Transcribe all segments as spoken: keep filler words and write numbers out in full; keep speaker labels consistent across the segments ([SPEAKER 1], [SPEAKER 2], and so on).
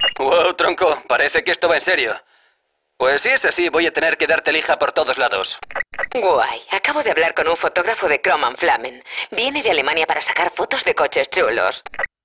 [SPEAKER 1] Wow, tronco, parece que esto va en serio. Pues si es así, voy a tener que darte lija por todos lados.
[SPEAKER 2] Guay. Acabo de hablar con un fotógrafo de Chrome and Flamen. Viene de Alemania para sacar fotos de coches chulos.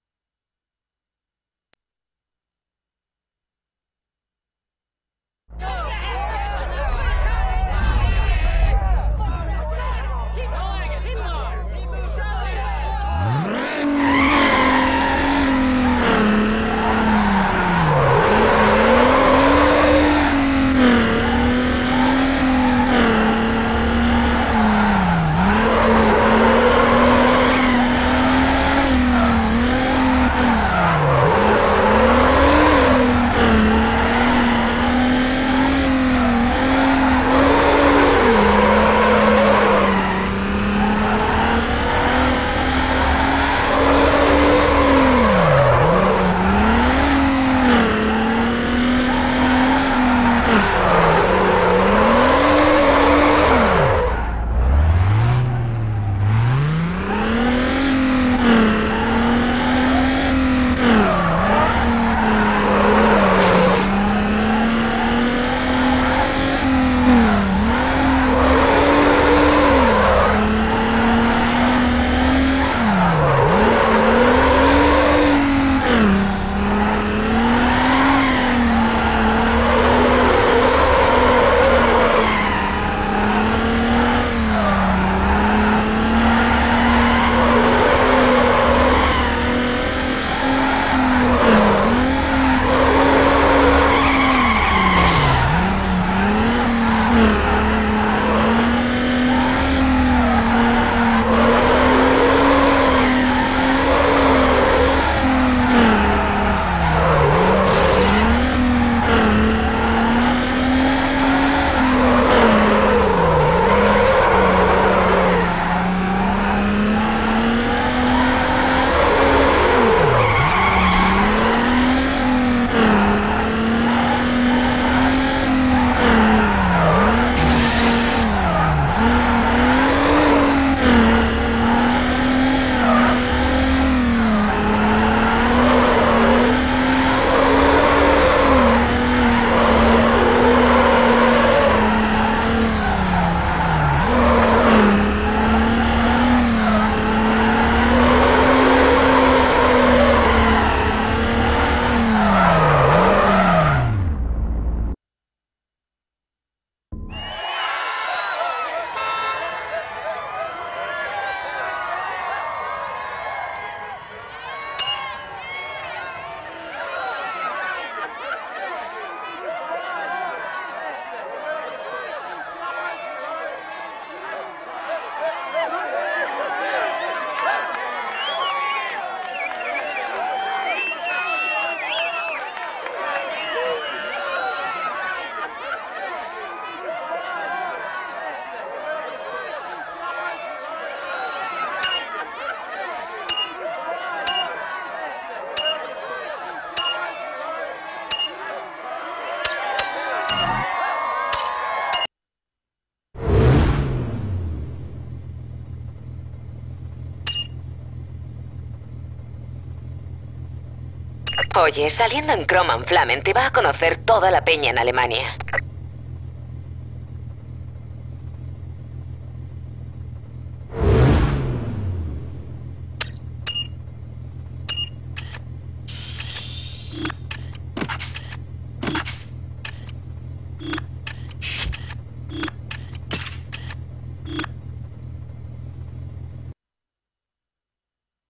[SPEAKER 2] Oye, saliendo en Chrome and Flamen te va a conocer toda la peña en Alemania.
[SPEAKER 3] You